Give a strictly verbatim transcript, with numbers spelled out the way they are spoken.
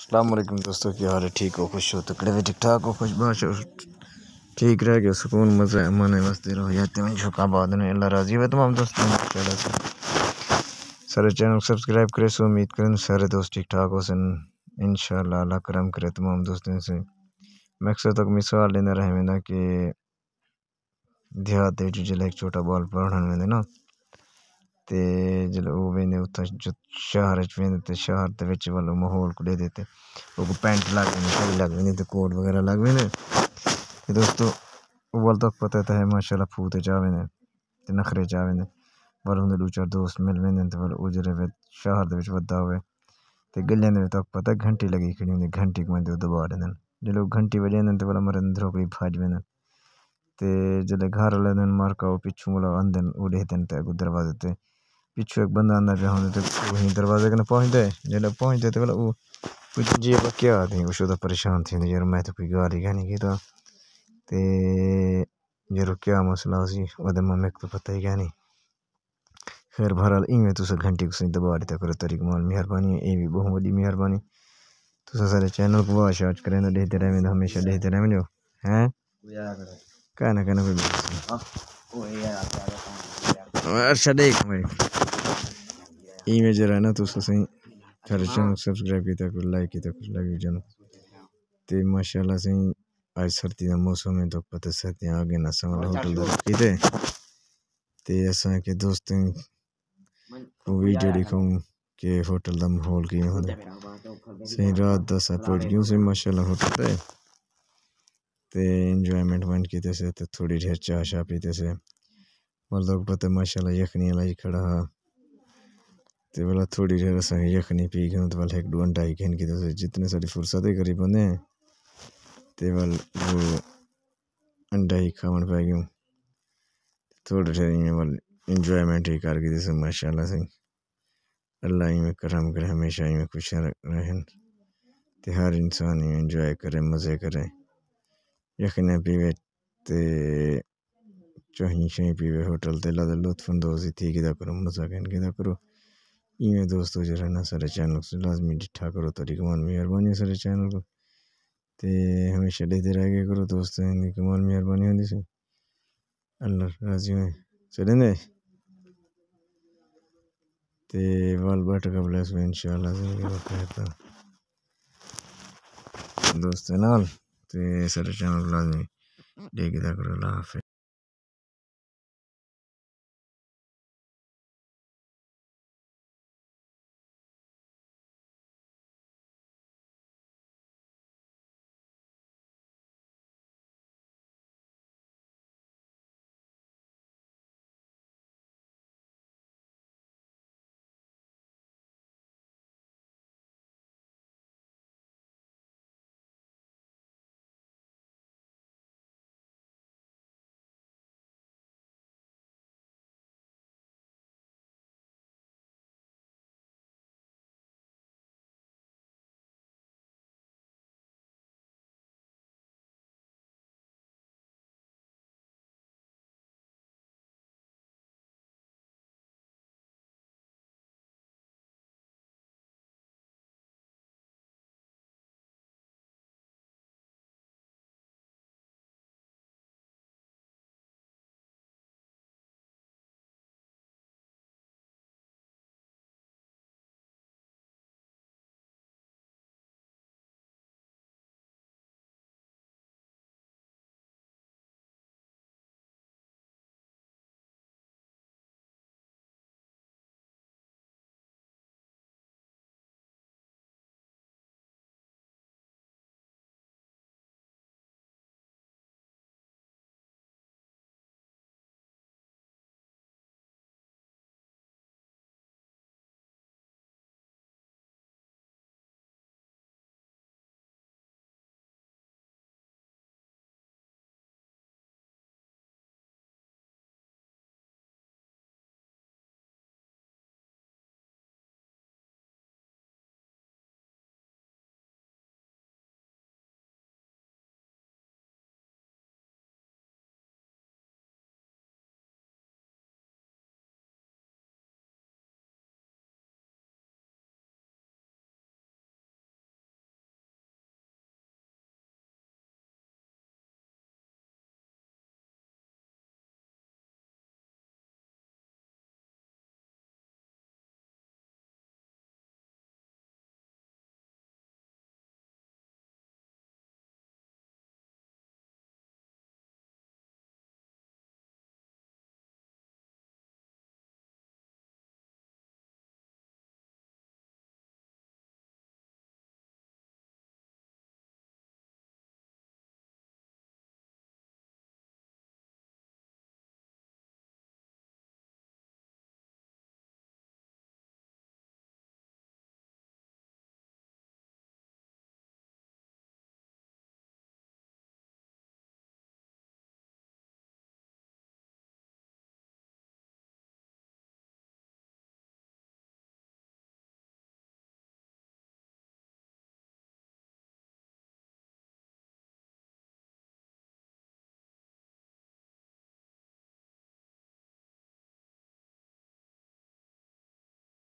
السلام علیکم دوستوں، کیا حال ہے؟ ٹھیک ہو؟ خوش ہو؟ تکڑے ہوئے ٹھیک ٹھاک ہو؟ خوش باش ہو؟ ٹھیک رہ گیا سکون مزہ امان واسطے رہو جاتے ہیں جھکا بعد میں اللہ راضی ہوئے تمام دوستوں سارے چینل سبسکرائب کرے سو امید کریں سارے دوست ٹھیک ٹھاک ہو سن انشاءاللہ اللہ کرم کرے تمام دوستوں سے مقصد تک مثال لینا رہے میں نا کہ دیہات جلے ایک چھوٹا بال پڑھن میں نا تے جل او ویندے اتھا شہر وچ ویندے تے شہر دے وچ والا ماحول کو دے دیتے او کو پینٹ لگ ویندے لگ ویندے تے کوٹ وغیرہ لگ ویندے تے دوستو اول تک پتہ ہے ماشاءاللہ پھوتے جا ویندے تے نخرے جا ویندے پر ہن دو چار دوست مل ویندے تے او جڑے شہر دے وچ ودا ہوئے تے گلیاں دے تک پتہ گھنٹی لگی کھڑی ہوندی گھنٹی کو مندے دبا دیندے جلو گھنٹی وجے تے والا مرے اندروں کوئی بھاج ویندے تے جلے گھر والے دن مار کا پچھوں والا اندن اڑے تے تے دروازے تے پچھو ایک بندہ اندر پہ ہوندے تے وہی دروازے کنے پہنچدے جلے پہنچدے تے او کچھ جی کیا تھی وہ شودا پریشان تھی یار میں تو کوئی گالی گانی کیتا تے یار کیا مسئلہ سی اودے ممی کو پتہ ہی کیا نہیں خیر بہرحال ایویں تسا گھنٹی کو دبا دیتا کرو طریق مال مہربانی اے بھی بہت بڑی مہربانی تسا سارے چینل کو واچ واچ کریں دیکھتے رہیں ہمیشہ دیکھتے رہیں جو ہیں کہنا کہنا کوئی ارشد ایک میں ایویں جرا نا تسا صحیح سارے چینل سبسکرائب کیتا کرو لائک کیتا کرو لائک جان تے ماشاءاللہ صحیح آج سردی دا موسم ہے تو پتہ سردیاں آگے نہ سمجھ ہوٹل دے کیتے تے اساں کے دوستیں کو ویڈیو دکھاؤں کہ ہوٹل دا ماحول کیویں ہوندا صحیح رات دا سا پہنچ گیوں سے ماشاءاللہ ہوٹل تے تے انجوائمنٹ ون کیتے سے تے تھوڑی دیر چاہ شاہ پیتے سے مطلب پتہ ماشاءاللہ یخنی لائی کھڑا تے والا تھوڑی دیر اساں یخنی پی گئے تے والا ایک دو انڈا ہی کھین کیتے سے جتنے ساری فرصت قریب بنے تے وال وہ انڈا ہی کھاون پہ گیوں تھوڑے دیر وال انجوائمنٹ ہی کر کے سے ماشاءاللہ سے اللہ ہی میں کرم کرے ہمیشہ ہی میں خوش رہن تے ہر انسان ہی انجوائے کرے مزے کرے یخنی پیوے تے چاہیے شاہی پیوے ہوٹل تے اللہ لطف اندوزی تھی کدا کرو مزہ کہن کدا کرو ایویں دوستو جو رہنا سارے چینل سے لازمی ڈٹھا کرو طریق مان مہربانی سارے چینل کو تے ہمیشہ دیکھتے رہ گیا کرو دوست ہیں کمال مہربانی ہوندی سی اللہ راضی ہوئے چلیں دے تے وال بٹ قبل اس میں انشاءاللہ زندگی بخیر دوست نال تے سارے چینل لازمی دیکھتے کرو اللہ حافظ.